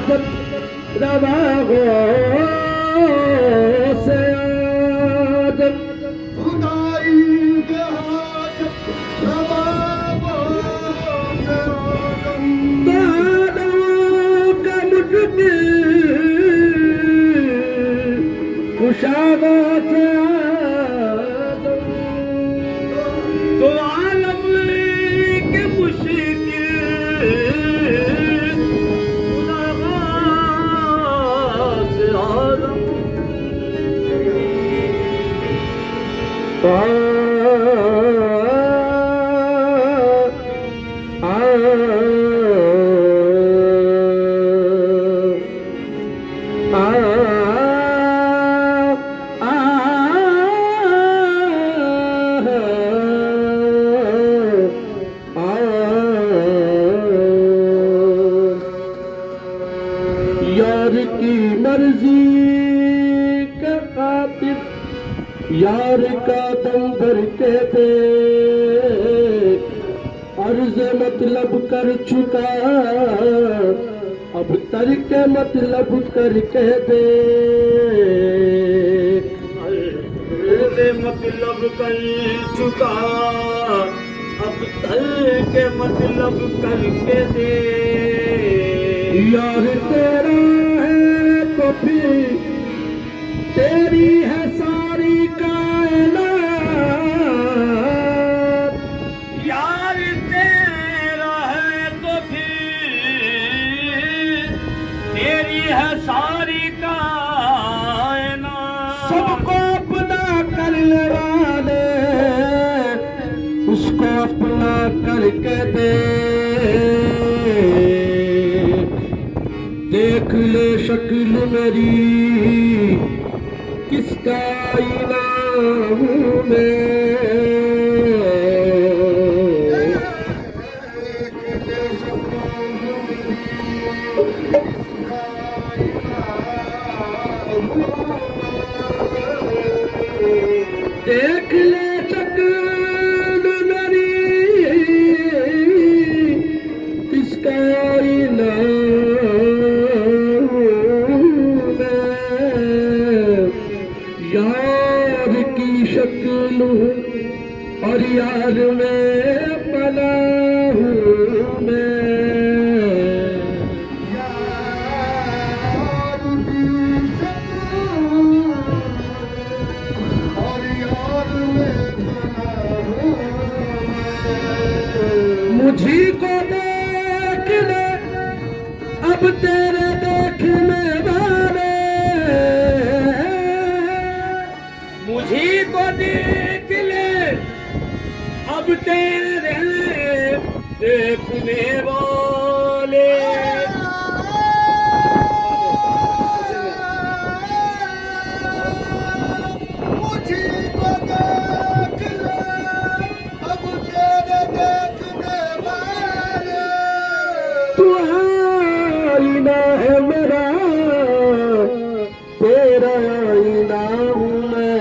हाजत रवा हो से आदम खुदाई के हाजत रवा हो से आदम दानों का मुझमें खुशाबा से आदम तो आलम के मुश्किल यार की मर्जी के खातिर यार का दम भर के दे अर्ज मतलब कर चुका अब तर्क मतलब करके दे अर्ज मतलब कर चुका अब तर्क मतलब करके दे यार तेरा है तो फिर तेरी है सारी कायनात यार तेरा है तो फिर तेरी है सारी कायनात सबको अपना कर ले वाले उसको अपना करके दे देख ले शक्ल मेरी किसका इनाम हूँ मैं देख ले शक्ल मेरी किसका इनाम यार की शक्ल और यार में बना हूँ मैं यार की शक्ल और यार में बना हूँ मुझी को देख ले अब तेरे देखने वाले मुझी को देख ले अब तेरे देखने वाले मुझी को देख ले अब तेरे देखने वाले तू आईना है मेरा तेरा आईना हूँ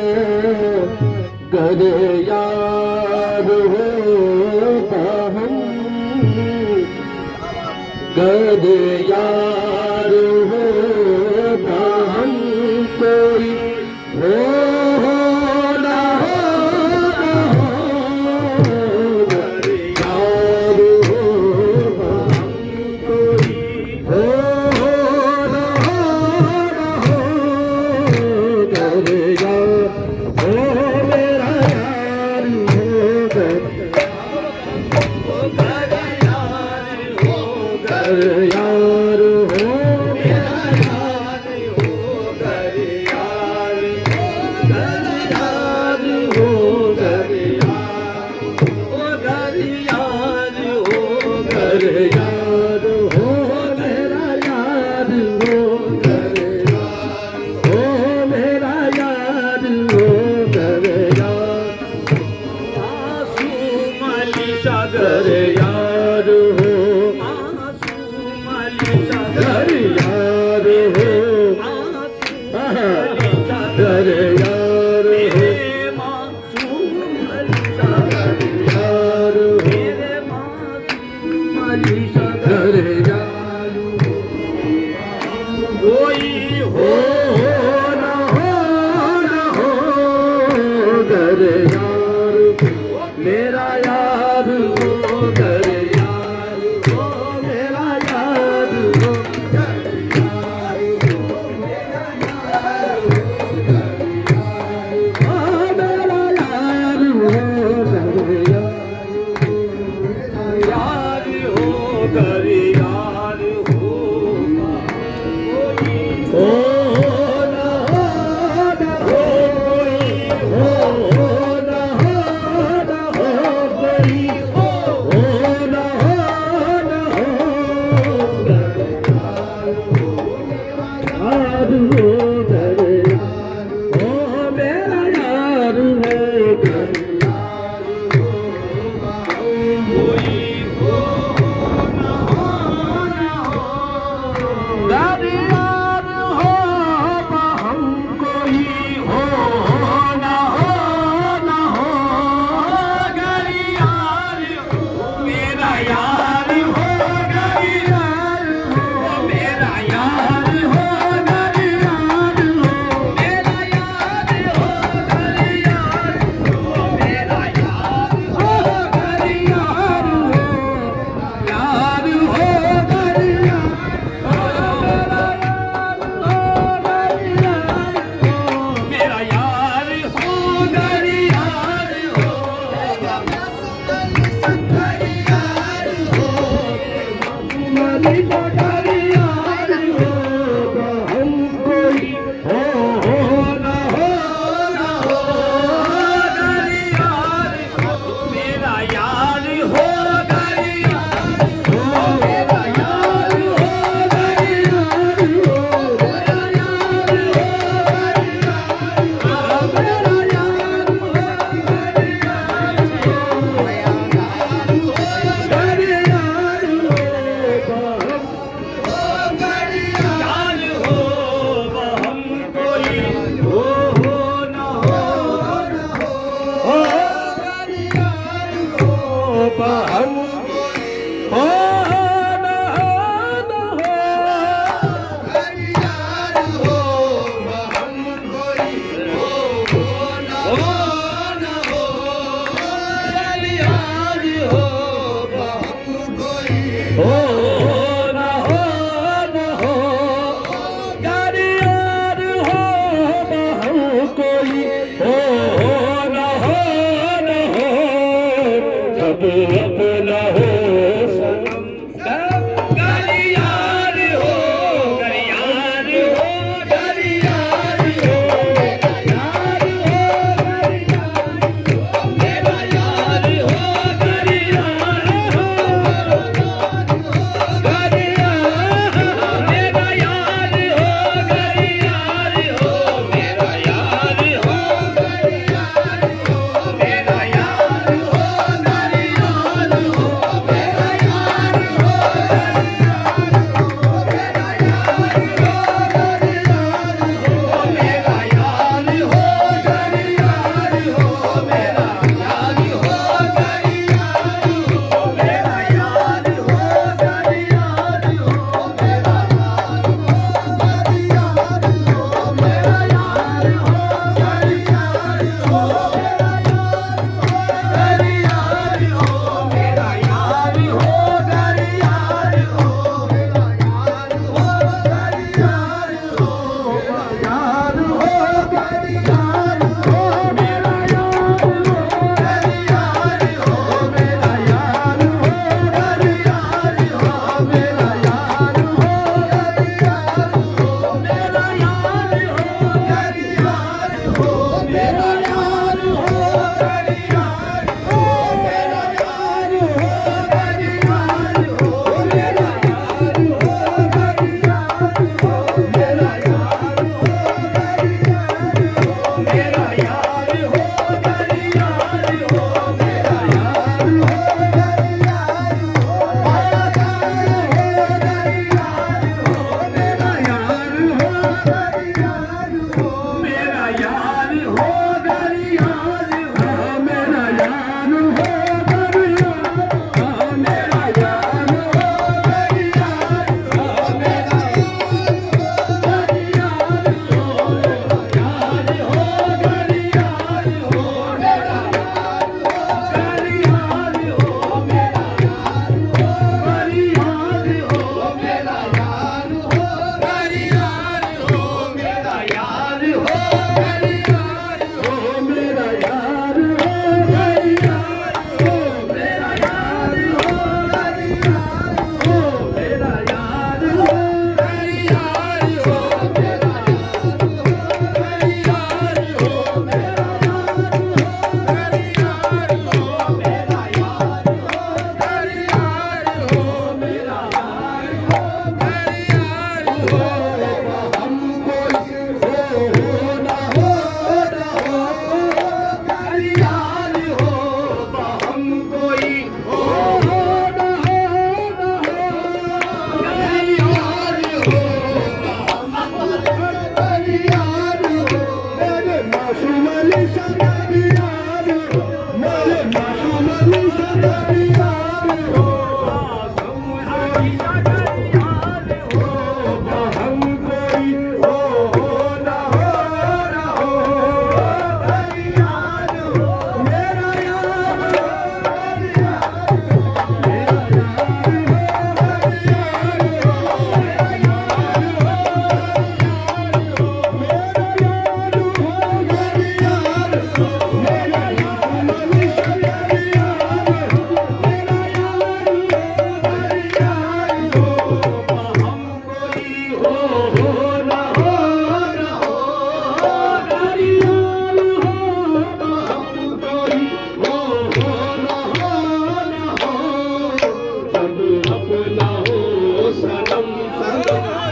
कर यार होता हम कर यार होता हम कोई हो ना हो कर यार होता हम कोई हो ना हो कर यार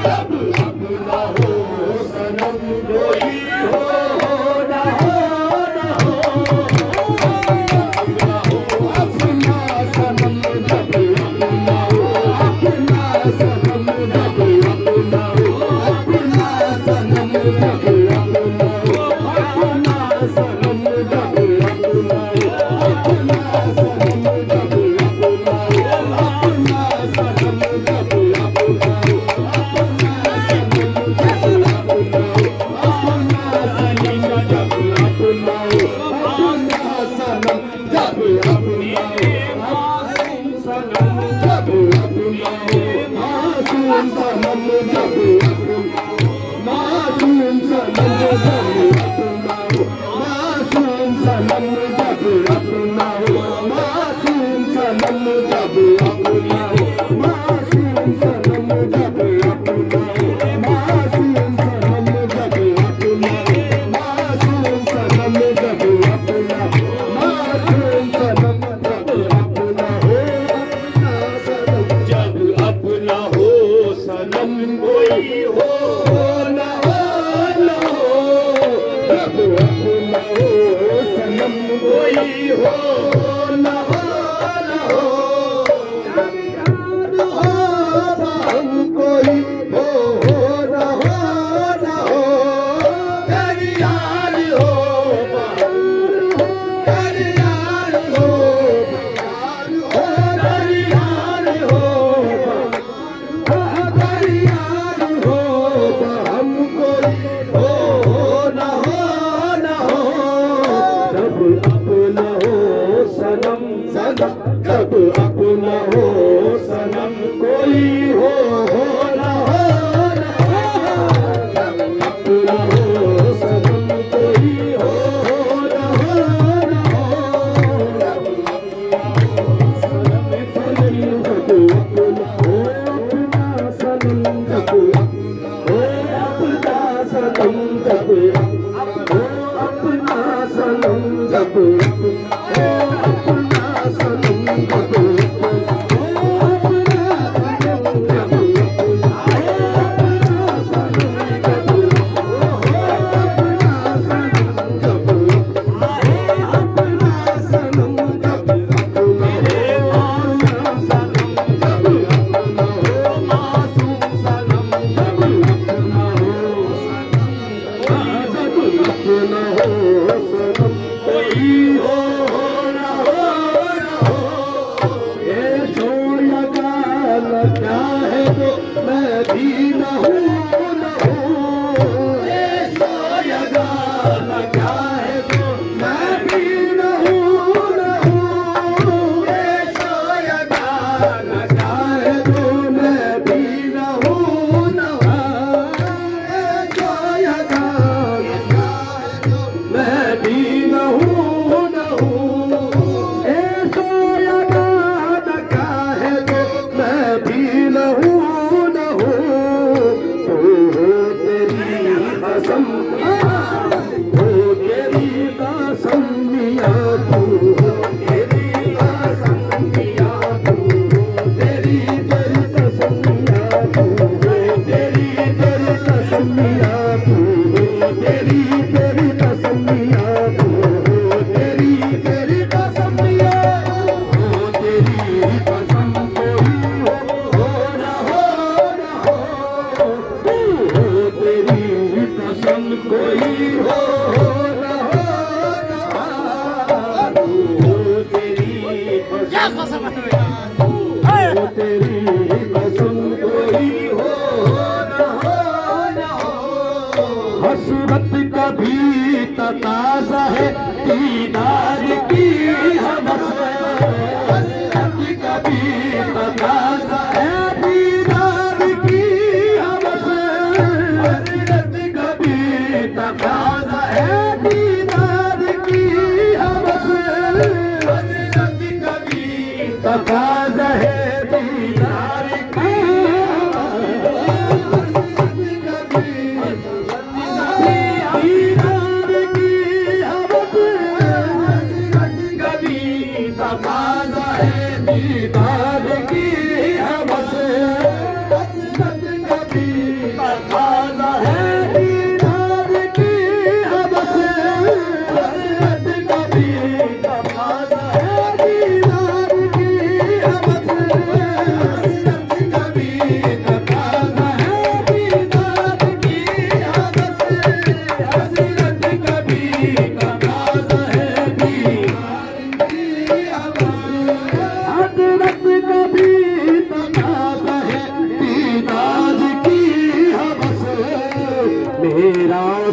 जब अपना हो सनम कोई हो ना हो ना हो, अपना हो अपना सनम जब अपना हो अपना सनम जब अपना हो अपना सनम जब अपना हो अपना सनम जब अपना हो अपना सनम जब अपना हो अपना सनम जब अपना हो अपना सनम जब अपना हो अपना सनम जब अपना हो अपना सनम जब अपना हो मासूम सनम जब अपना हो मासूम सनम जब अपना मासूम सनम जब अपना हो मासूम सनम जब अपना हो मासूम सनम जब अपना हो मासूम सनम जब अपना हो मासूम सनम जब अपना हो मासूम सनम जब अपना हो मासूम सनम जब अपना हो अपना सनम जब अपना हो सनम कोई हो ना हो ना हो, जब अपना हो सनम कोई हो ना हो ना हो, जब याद हो हम कोई हो ना हो ना हो, जब याद हो जब याद हो जब याद हो याद हो हम कोई हो ना हो ना हो, जब अपना हो सनम सनम जब अपना हो सनम कोई हो ना हो ना हो, जब अपना हो सनम कोई हो ना हो ना हो, जब अपना हो सनम कोई जब अपना हो अपना सनम जब अपना हो अपना सनम जब हो अपना सनम जब हो अपना सनम जब हो अपना सनम जब अपना सनम जब हो अपना सनम जब अपना सनम जब अपना मासूम सनम जब अपना हो अपना हो सनम कोई हो ना हो ना हो, ये जो लगान क्या है तो मैं भी न हूँ न हूँ, ये जो लगान क्या है तो मैं भी न हूँ न हूँ, ये जो लगान क्या है तो मैं भी न हूँ न हूँ, ये जो लगान मैं भी न हूँ न हूँ, ऐसा याद क्या है तो मैं भी न हूँ न हूँ, तो हो तेरी कसम हो तेरी कसम मियाँ तू हो तेरी कसम मियाँ तू हो तेरी तेरी कसम मियाँ तू हो तेरी तेरी कसम मियाँ तू हो तेरी तेरी कसम मियाँ तू हो तेरी तेरी कसम मियाँ हो तेरी कसम कोई हो ना हो ना हो, तू हो तेरी कसम कोई हो ना हो ना हो, तू हो तेरी कसम हो तेरी कसम कोई हो ना हो ना हो, हसरत कभी तकाज़ा है दीदार की हमस है, हसरत कभी तकाज़ा है दीदार की हमस है, हसरत कभी तकाज़ा है दीदार की हमस है, हसरत कभी तकाज़ा है दीदार की दीदार की हमस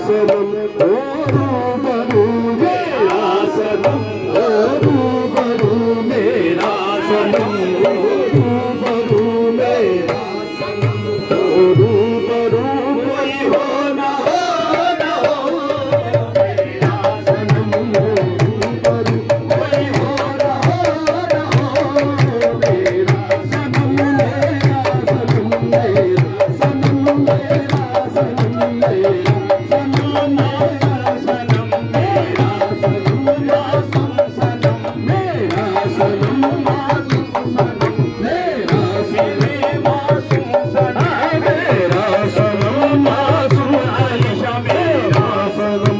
सनम ओ रूबरू मेरा सनम ओ रूबरू मेरा सनम ओ रूबरू मेरा सनम ओ रूबरू कोई हो ना हो ना हो मेरा सनम ओ रूबरू कोई हो ना हो ना हो मेरा सनम मेरा सनम मेरा सनम मेरा सनम मेरा सनम मेरा सनम मेरा सनम मासूम सनम मेरा सनम मासूम सनम मेरा सनम मासूम सनम मेरा सनम मासूम आलिशा मेरा सनम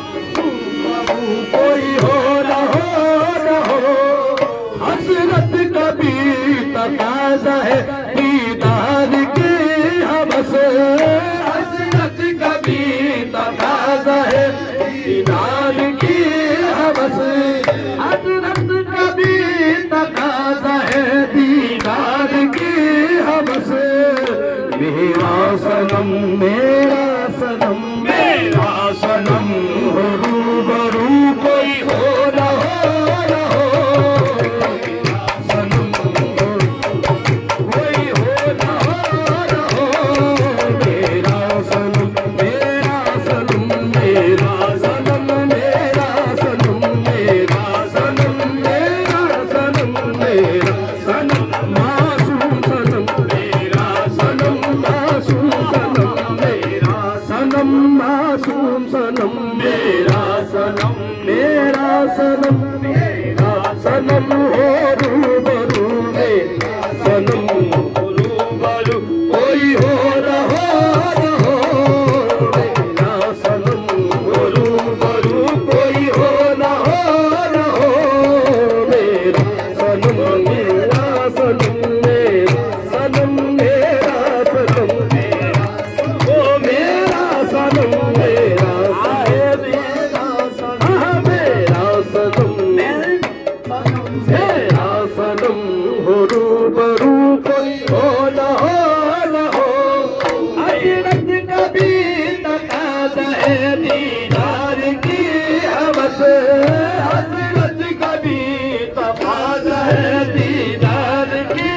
कोई हो ना हो ना हो हसरत कभी तकाज़ा है दीदार की हवस हसरत कभी तकाज़ा है दीदार की हवस हसरत कभी तकाज़ा है दीदार की हवस मेरा सनम मेरा सनम मेरा सनम हो रूबरू कोई हो ना हो ना हो सनम कोई हो ना हो ना हो मेरा सनम मेरा सनम मेरा सनम मेरा सनम मेरा सनम मेरा सनम मेरा सनम मासूम सनम मेरा सनम मासूम सनम मेरा सनम मासूम सनम मेरा सनम मेरा सनम मेरा सनम हो रूबरू मेरा सनम रूबरू कोई हो ना हो ना हो मेरा सनम रूबरू कोई हो ना हो ना हो मेरा सनम मेरा सनम मेरा सनम मेरा सनम मेरा ओ मेरा सनम मेरा साहेब मेरा सनम मेरा सनम मेरा सनम हो रूबरू कोई हो ना हो ना हो हजरत कभी तकाज़ा है दीदार की हवस हजरत कभी तकाज़ा है दीदार की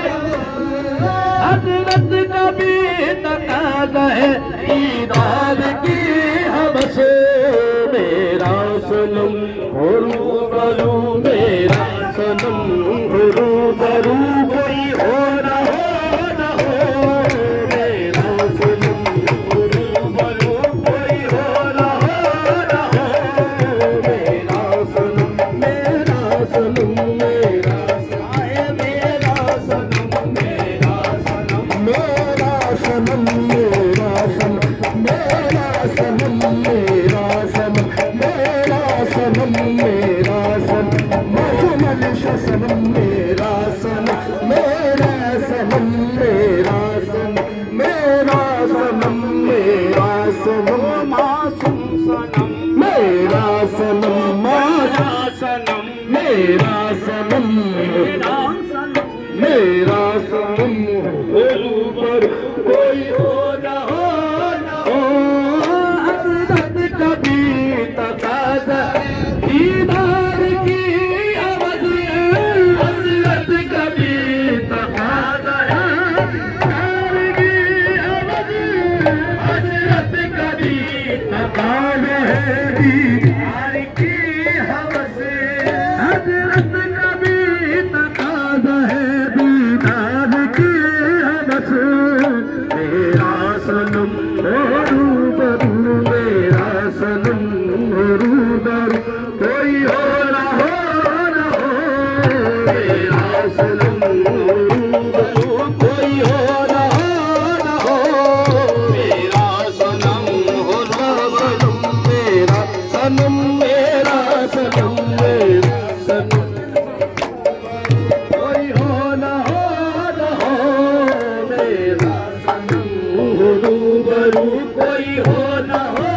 हजरत कभी तकाज़ा है दीदार की हवस मेरा सनम हो रूबरू मेरा सनम हो रूबरू कोई हो ना हो ना हो मेरा सनम हो रूबरू कोई हो ना हो ना हो मेरा सनम मेरा सनम मेरा साहिब मेरा सनम मेरा सनम मेरा सनम मेरा सनम मेरा सनम मेरा सनम मेरा सनम मेरा सनम मासूम आलिशा सनम मेरा सनम मेरा सनम मेरा सनम मेरा सनम मेरा सनम मासूम सनम मेरा सनम मेरा सनम मेरा सनम मेरा सनम मेरा सनम रूबर कोई हो ना हो ना हो हसरत कभी तकाज़ा दीदार की हवस हसरत कभी तकाज़ा दीदार की हवस हसरत कभी तकाज़ा है दीदार की हवस हसरत कभी तकाज़ा है दीदार की हवस मेरा सनम रूबरू मेरा सनम रूबरू कोई हो ना हो ना हो मेरा सनम रूबरू कोई हो ना हो ना हो मेरा सनम हो सनम मेरा सनम मेरा सनम मेरा सनम कोई हो ना हो मेरा सनम रूबरू कोई हो ना हो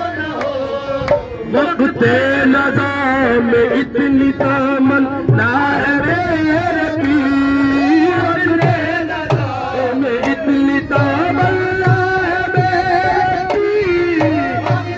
वक़्ते नज़ा में इतनी तमन्ना है मेरे पीर वक़्ते नज़ा में इतनी तमन्ना है मेरे पीर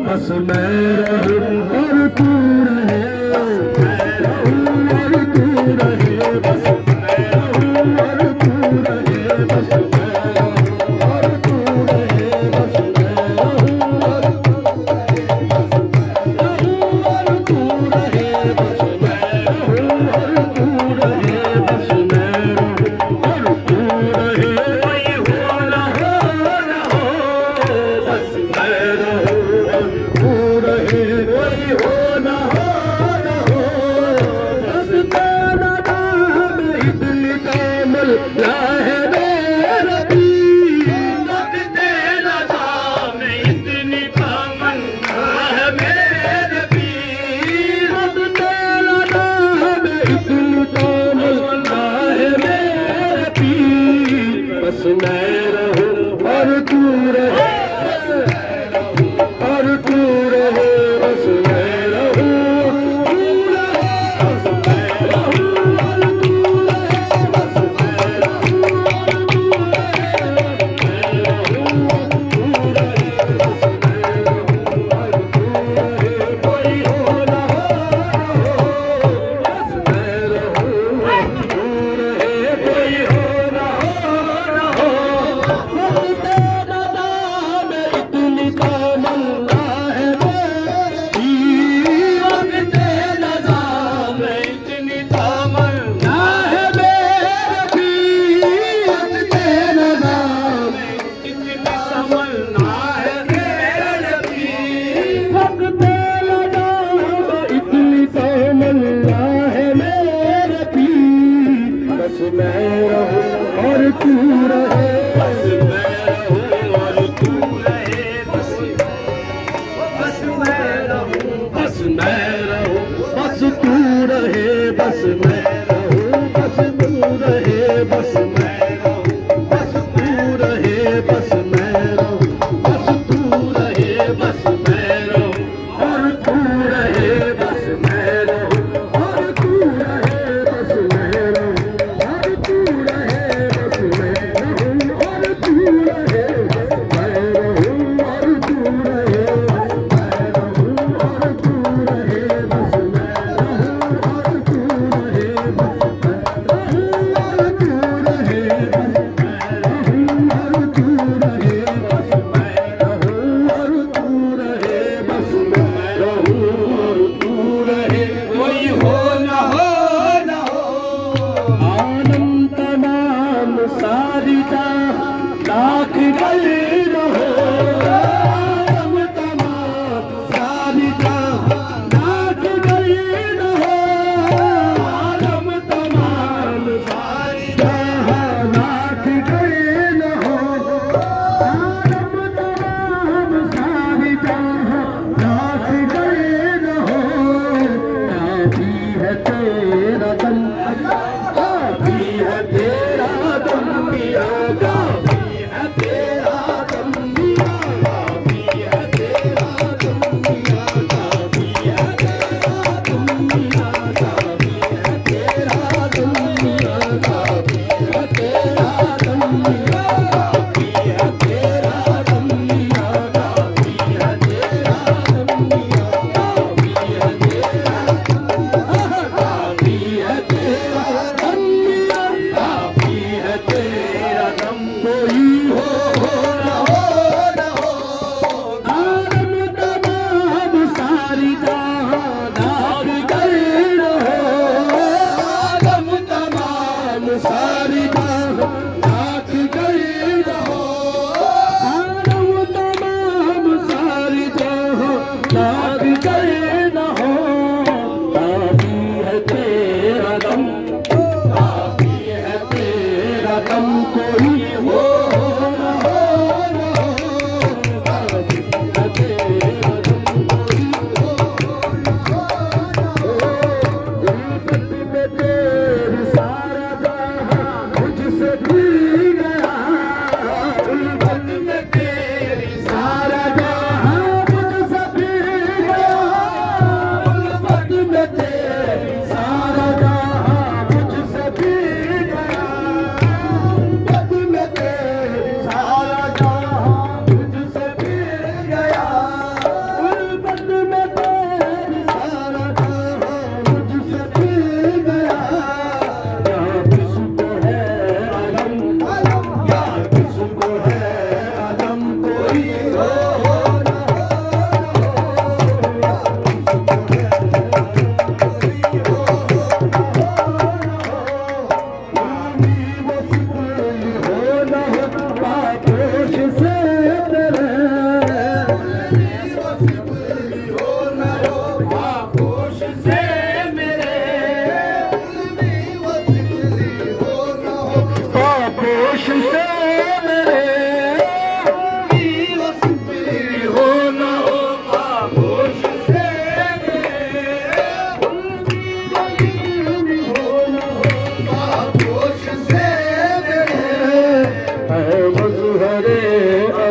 बस मैं रहूं और तू रहे, मैं रहूं और तू रहे, बस मैं रहूं और तू रहे, बस मैं रहूं और तू रहे, बस मैं रहूं और तू रहे, बस मैं रहूं और तू रहे, बस मैं रहूं और तू रहे, बस मैं रहूं और तू रहे, कोई हो ना हो ना हो, बस मैं रहूं और तू रहे, कोई हो ना हो ना हो, बस तेरा नाम इतनी कामल है मेरा पीर, बस तेरा नाम इतनी कामल है मेरा पीर, बस तेरा नाम इतनी कामल है मेरा पीर, बस मैं रहूं और तू रहे, और तू रहे, बस मैं रहूं तू रहे, बस मैं रहूं और तू रहे, बस मैं रहूं और तू रहे, बस मैं रहूं और तू रहे, बस मैं रहूं और तू रहे, कोई हो ना हो, बस मैं रहूं और तू रहे, कोई हो ना हो, बस तेरा नाम इतनी कामल है मेरी, बस तेरा नाम इतनी कामल है मेरी, बस तेरा नाम इतनी कामल है मेरी, बस तेरा नाम इतनी कामल है मेरी, बस मैं रहूं और तू रहे, बस मैं रहूं और तू रहे, बस मैं रहूं, बस मैं रहूं, बस तू रहे, बस मैं रहूं, बस तू रहे, बस मैं रहूं, बस तू रहे, बस मैं रहूं, बस तू रहे, बस मैं रहूं और तू रहे, बस मैं रहूं और तू रहे, बस मैं रहूं और तू रहे, बस मैं रहूं और तू रहे, बस मैं रहूं और तू रहे, बस मैं रहूं और तू रहे, बस मैं रहूं और तू रहे, बस मैं रहूं और तू रहे, बस मैं रहूं और तू रहे, बस मैं रहूं और तू रहे, बस मैं रहूं और तू रहे, कोई हो ना हो ना हो, आलम तमाम सारी लाख गली न हो, आलम तमाम सारी लाख गली न हो, आलम तमाम सारी लाख गली न हो, आलम तमाम सारी लाख गली न हो, काफी है तेरा दम, काफी है तेरा दम पिया, काफी है तेरा दम पिया, काफी है तेरा दम पिया, काफी है तेरा दम पिया, काफी है तेरा दम पिया, काफी है तेरा दम पिया, काफी है तेरा दम पिया, काफी है तेरा दम पिया, काफी है तेरा, काफी है तेरा दम पिया, काफी है तेरा दम, कोई हो ना हो ना हो, आलम तमाम सारी दाग गई न हो, आलम तमाम सारी दाग गई न हो, आलम तमाम सारी दाग गई न हो, काफी है तेरा दम, काफी है तेरा दम, कोई हो ना हो ना हो, काफी है तेरा दम, कोई हो ना हो ना हो, उल्फत में तेरी सारा जहां मुझसे भूल गया, उल्फत में तेरी सारा जहां मुझसे भूल गया,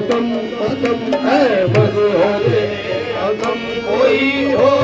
अगम अगम है बस हो रे अगम कोई हो